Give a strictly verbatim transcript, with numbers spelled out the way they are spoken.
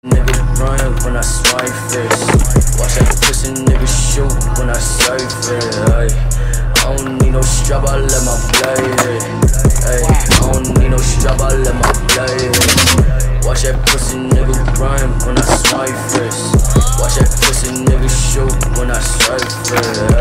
Nigga run when I swipe first. Watch that pussy nigga shoot when I surf it. Ay. I don't need no strap, I let my blade hit. Ay. I don't need no strap, I let my blade hit. Watch that pussy nigga run when I swipe first. Watch that pussy nigga shoot when I surf it.